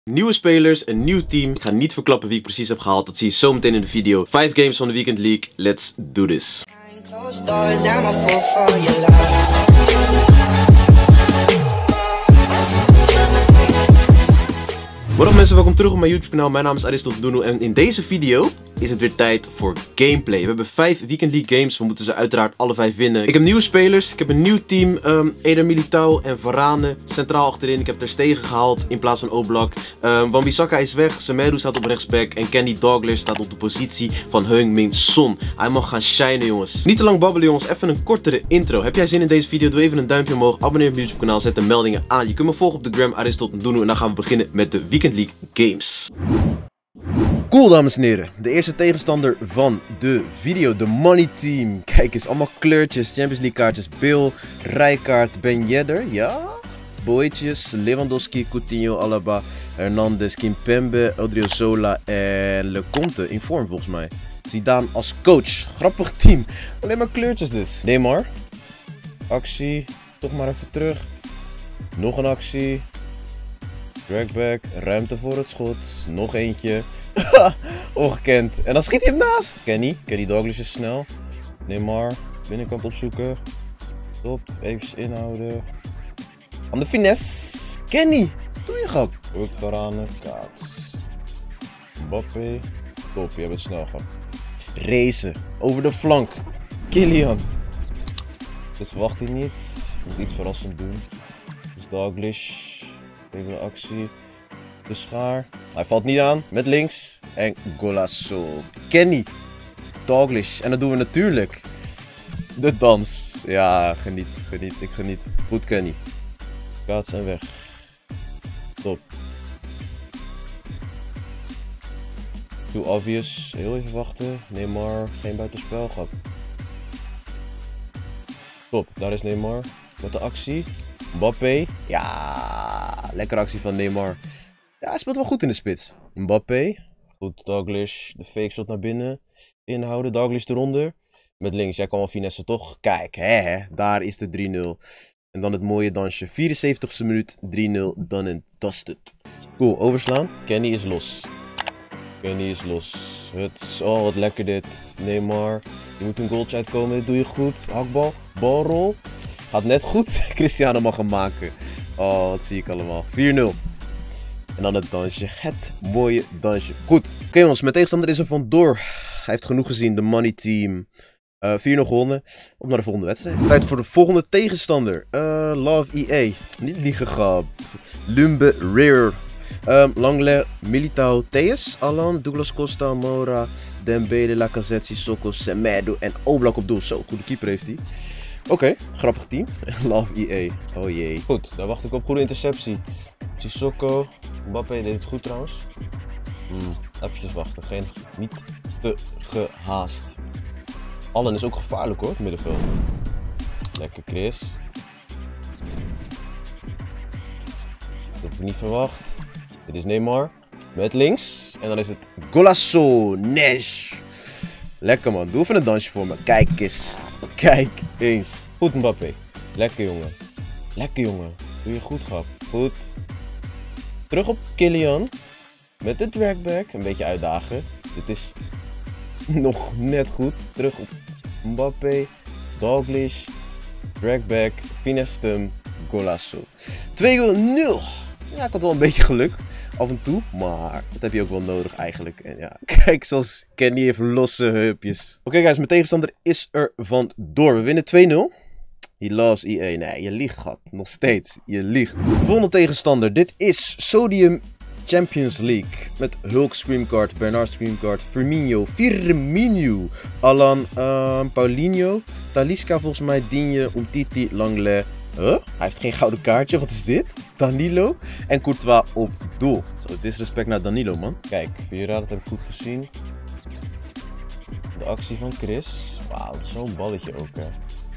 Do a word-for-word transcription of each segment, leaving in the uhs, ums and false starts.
Nieuwe spelers, een nieuw team. Ik ga niet verklappen wie ik precies heb gehaald. Dat zie je zo meteen in de video. Vijf games van de Weekend League. Let's do this. Wat up mensen, welkom terug op mijn YouTube kanaal. Mijn naam is Aristotle en in deze video is het weer tijd voor gameplay. We hebben vijf Weekend League games, we moeten ze uiteraard alle vijf winnen. Ik heb nieuwe spelers, ik heb een nieuw team. Um, Eder Militao en Varane centraal achterin. Ik heb Ter Stegen gehaald in plaats van Oblak. Um, Wan-Bissaka is weg, Semedo staat op rechtsback en Kenny Dalglish staat op de positie van Heung-min Son. Hij mag gaan shinen jongens. Niet te lang babbelen jongens, even een kortere intro. Heb jij zin in deze video? Doe even een duimpje omhoog, abonneer op mijn YouTube kanaal, zet de meldingen aan. Je kunt me volgen op de gram Aristotle en dan gaan we beginnen met de Weekend League games. Cool dames en heren, de eerste tegenstander van de video, de Money Team. Kijk eens, allemaal kleurtjes, Champions League kaartjes, Bill, Rijkaard, Ben Yedder, ja? Boetjes, Lewandowski, Coutinho, Alaba, Hernandez, Kimpembe, Odriozola en Lecomte in vorm volgens mij. Zidane als coach, grappig team, alleen maar kleurtjes dus. Neymar, actie, toch maar even terug, nog een actie. Dragback, ruimte voor het schot, nog eentje. Ongekend. En dan schiet hij hem naast. Kenny, Kenny Dalglish is snel. Neymar, binnenkant opzoeken. Stop, even inhouden. Aan de finesse. Kenny, doe je grap. Goed, Varane, Kaats. Mbappé. Top, je hebt het snel gehad. Racen, over de flank. Kylian. Dit verwacht hij niet. Moet iets verrassend doen. Dus Dalglish. Even een actie. De schaar. Hij valt niet aan. Met links. En golazo. Kenny. Dalglish. En dat doen we natuurlijk. De dans. Ja, geniet. Geniet. Ik geniet. Goed Kenny. Kaats en weg. Top. Too obvious. Heel even wachten. Neymar. Geen buitenspel gehad. Top. Daar is Neymar. Met de actie. Mbappé. Ja, lekkere actie van Neymar. Ja, hij speelt wel goed in de spits. Mbappé. Goed, Dalglish. De fake shot naar binnen. Inhouden. Dalglish eronder. Met links. Jij kan wel finesse toch? Kijk, hè, hè. Daar is de drie nul. En dan het mooie dansje. vierenzeventigste minuut. drie nul. Done and dusted. Cool, overslaan. Kenny is los. Kenny is los. Het, oh, wat lekker dit. Neymar. Je moet een goaltje uitkomen. Dit doe je goed. Hakbal. Balrol. Gaat net goed. Cristiano mag hem maken. Oh, wat zie ik allemaal. vier nul. En dan het dansje. Het mooie dansje. Goed. Oké okay, jongens, mijn tegenstander is er vandoor. Hij heeft genoeg gezien. De Money Team. Uh, vier nul gewonnen. Op naar de volgende wedstrijd. Tijd voor de volgende tegenstander. Uh, Love E A. Niet liegen grap. Lumbe Rear. Um, Langley, Militao, Theus, Alan, Douglas Costa, Moura, Dembele, Lacazette, Sissoko, Semedo en Oblak op doel. Zo, goede keeper heeft hij. Oké, okay, grappig team. Love E A. Oh jee. Goed, daar wacht ik op. Goede interceptie. Sissoko. Mbappé deed het goed trouwens. Hmm, even wachten. Geen, niet te gehaast. Allen is ook gevaarlijk hoor, het middenveld. Lekker Chris. Dat heb ik niet verwacht. Dit is Neymar. Met links. En dan is het Golazo. Nesh. Lekker man. Doe even een dansje voor me. Kijk eens. Kijk eens. Goed Mbappé. Lekker jongen. Lekker jongen. Doe je goed grap. Goed. Terug op Kylian. Met de dragback. Een beetje uitdagen. Dit is nog net goed. Terug op Mbappé. Dalglish. Dragback. Finestum. Golazo. twee nul. Ja, ik had wel een beetje geluk. Af en toe, maar dat heb je ook wel nodig eigenlijk. En ja, kijk, zoals Kenny heeft losse heupjes. Oké okay, guys, mijn tegenstander is er vandoor. We winnen twee nul. He loves E A. Nee, je liegt, gat. Nog steeds. Je liegt. De volgende tegenstander. Dit is Sodium Champions League. Met Hulk Screamcard, Bernard Screamcard, Firmino, Firmino, Alan, uh, Paulinho, Talisca volgens mij, Digne, Umtiti, Langley. Huh? Hij heeft geen gouden kaartje. Wat is dit? Danilo en Courtois op doel. Zo, disrespect naar Danilo, man. Kijk, Vieira, dat heb ik goed gezien. De actie van Chris. Wauw, zo'n balletje ook, hè.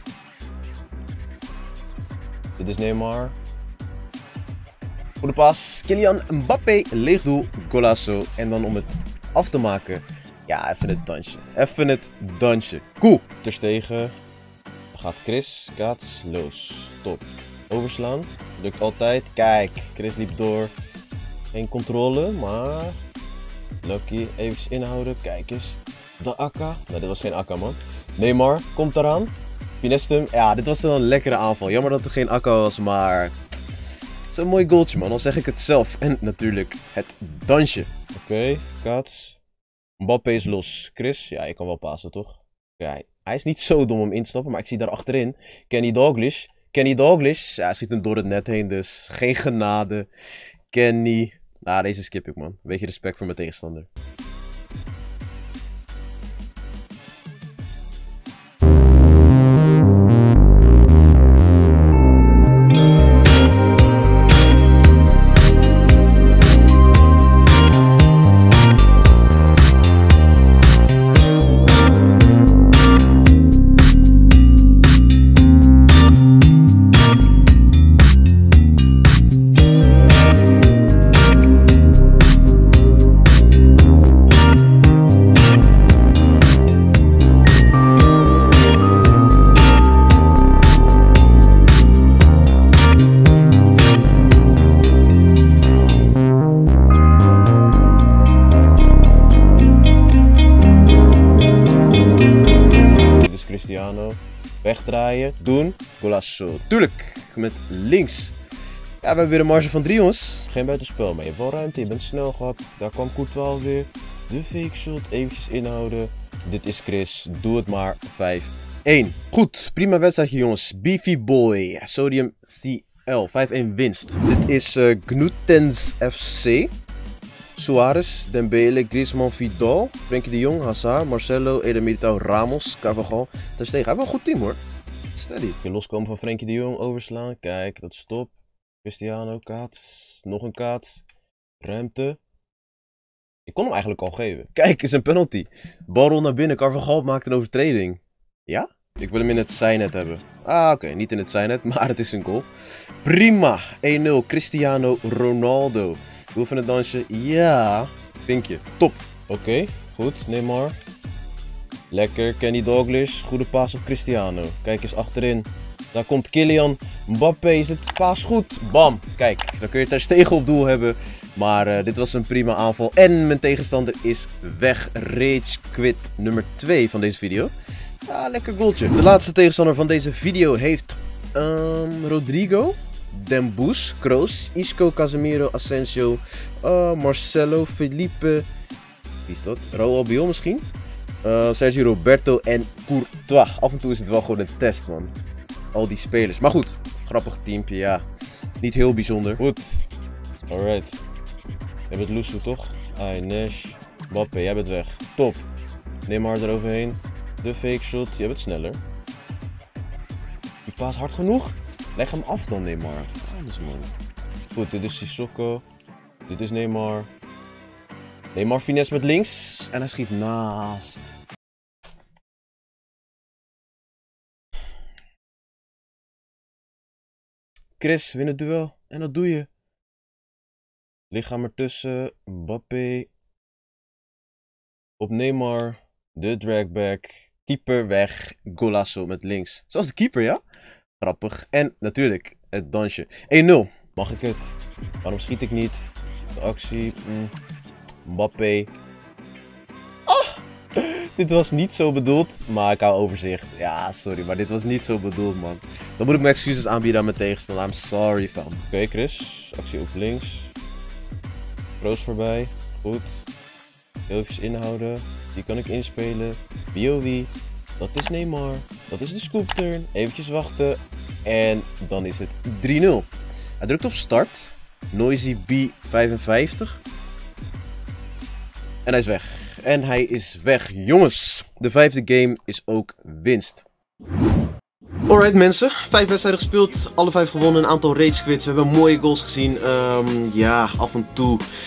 Dit is Neymar. Goede pas. Kylian Mbappé, leeg doel. Golazo. En dan om het af te maken. Ja, even het dansje. Even het dansje. Cool. Ter Stegen. Gaat Chris, Kaats, los. Top. Overslaan. Lukt altijd. Kijk, Chris liep door. Geen controle, maar... Lucky, even inhouden. Kijk eens. De akka. Nee, dit was geen akka, man. Neymar komt eraan. Finest hem. Ja, dit was wel een lekkere aanval. Jammer dat er geen akka was, maar... Het is een mooi goaltje, man. Dan zeg ik het zelf. En natuurlijk het dansje. Oké, okay, Kaats. Mbappé is los. Chris, ja, je kan wel passen, toch? Ja, hij is niet zo dom om in te stappen, maar ik zie daar achterin Kenny Dalglish. Kenny Dalglish, ja, hij zit hem door het net heen, dus geen genade. Kenny. Nou, deze skip ik, man. Een beetje respect voor mijn tegenstander. Cristiano, wegdraaien, doen, golasso. Tuurlijk, met links. Ja, we hebben weer een marge van drie, jongens. Geen buitenspel, maar je hebt wel ruimte, je bent snel gehad. Daar kwam Courtois weer. De fake shot, eventjes inhouden. Dit is Chris, doe het maar. vijf één. Goed, prima wedstrijdje, jongens. Beefy Boy, Sodium C L, vijf één winst. Dit is uh, Gnutens F C. Suarez, Dembele, Griezmann, Vidal, Frenkie de Jong, Hazard, Marcelo, Eden Militao, Ramos, Carvajal. Ter Stegen. Hij heeft wel een goed team, hoor. Steady. Je loskomen van Frenkie de Jong, overslaan. Kijk, dat is top. Cristiano, Kaats. Nog een Kaats. Ruimte. Ik kon hem eigenlijk al geven. Kijk, is een penalty. Balrol naar binnen. Carvajal maakt een overtreding. Ja? Ik wil hem in het zijnet hebben. Ah, oké. Okay. Niet in het zijnet, maar het is een goal. Prima. één nul. Cristiano Ronaldo. Doe van het dansje. Ja. Vinkje. Top. Oké. Okay. Goed. Neymar. Lekker. Kenny Dalglish. Goede paas op Cristiano. Kijk eens achterin. Daar komt Kylian Mbappé. Is dit paas goed? Bam. Kijk. Dan kun je Ter Stegen op doel hebben. Maar uh, dit was een prima aanval. En mijn tegenstander is weg. Rage quit nummer twee van deze video. Ja, lekker goaltje. De laatste tegenstander van deze video heeft um, Rodrigo, Dembus, Kroos, Isco, Casemiro, Asensio, uh, Marcelo, Felipe, wie is dat? Raúl Albiol misschien? Uh, Sergio Roberto en Courtois. Af en toe is het wel gewoon een test, man. Al die spelers. Maar goed, grappig teampje, ja. Niet heel bijzonder. Goed. Alright. Je bent Lusso, toch? Ai, Nash, Mbappé, jij bent weg. Top. Neymar eroverheen. De fake shot, jij bent sneller. Die paas hard genoeg? Leg hem af dan, Neymar. Anders, man. Goed, dit is Sissoko. Dit is Neymar. Neymar finesse met links. En hij schiet naast. Chris, win het duel. En dat doe je. Lichaam ertussen. Mbappé. Op Neymar. De dragback. Keeper weg. Golasso met links. Zoals de keeper, ja? Grappig. En natuurlijk het dansje. één nul. Mag ik het? Waarom schiet ik niet? De actie. Mm. Mbappé. Ah! Dit was niet zo bedoeld. Maar ik hou overzicht. Ja, sorry. Maar dit was niet zo bedoeld, man. Dan moet ik mijn excuses aanbieden aan mijn tegenstander. I'm sorry, fam. Oké, okay, Chris. Actie op links. Kroos voorbij. Goed. Even inhouden. Die kan ik inspelen. Wie oh wie. Dat is Neymar. Dat is de scoop turn. Eventjes wachten. En dan is het drie nul. Hij drukt op start. Noisy B vijfenvijftig. En hij is weg. En hij is weg. Jongens, de vijfde game is ook winst. Alright mensen, vijf wedstrijden gespeeld, alle vijf gewonnen, een aantal rage quits. We hebben mooie goals gezien. Um, ja, af en toe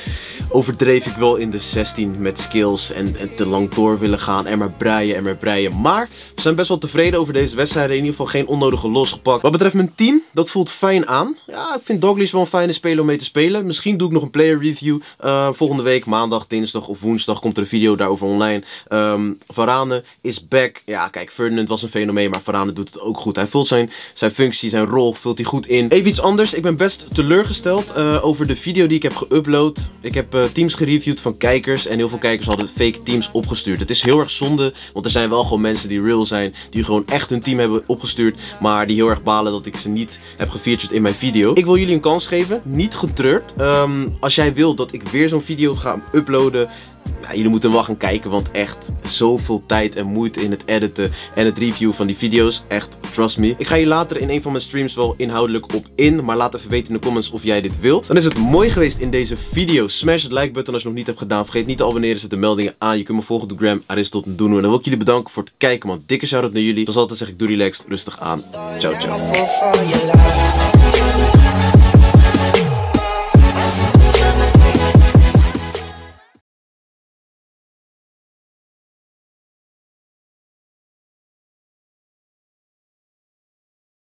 overdreef ik wel in de zestien met skills en, en te lang door willen gaan en maar breien en maar breien. Maar we zijn best wel tevreden over deze wedstrijden. In ieder geval geen onnodige losgepakt. Wat betreft mijn team, dat voelt fijn aan. Ja, ik vind Douglas wel een fijne speler om mee te spelen. Misschien doe ik nog een player review. Uh, volgende week, maandag, dinsdag of woensdag komt er een video daarover online. Um, Varane is back. Ja, kijk, Ferdinand was een fenomeen, maar Varane doet het ook goed. Hij vult zijn, zijn functie, zijn rol, vult hij goed in. Even iets anders. Ik ben best teleurgesteld uh, over de video die ik heb geüpload. Ik heb uh, teams gereviewd van kijkers en heel veel kijkers hadden fake teams opgestuurd. Het is heel erg zonde, want er zijn wel gewoon mensen die real zijn, die gewoon echt hun team hebben opgestuurd, maar die heel erg balen dat ik ze niet heb gefeatured in mijn video. Ik wil jullie een kans geven, niet getreurd. Um, als jij wil dat ik weer zo'n video ga uploaden, ja, jullie moeten wel gaan kijken, want echt zoveel tijd en moeite in het editen en het review van die video's. Echt, trust me. Ik ga hier later in een van mijn streams wel inhoudelijk op in, maar laat even weten in de comments of jij dit wilt. Dan is het mooi geweest in deze video. Smash het like button als je het nog niet hebt gedaan. Vergeet niet te abonneren, zet de meldingen aan. Je kunt me volgen op Gram, Aristotle. En dan wil ik jullie bedanken voor het kijken, man. Dikke shout-out naar jullie. Zoals altijd zeg ik, doe relaxed, rustig aan. Ciao, ciao.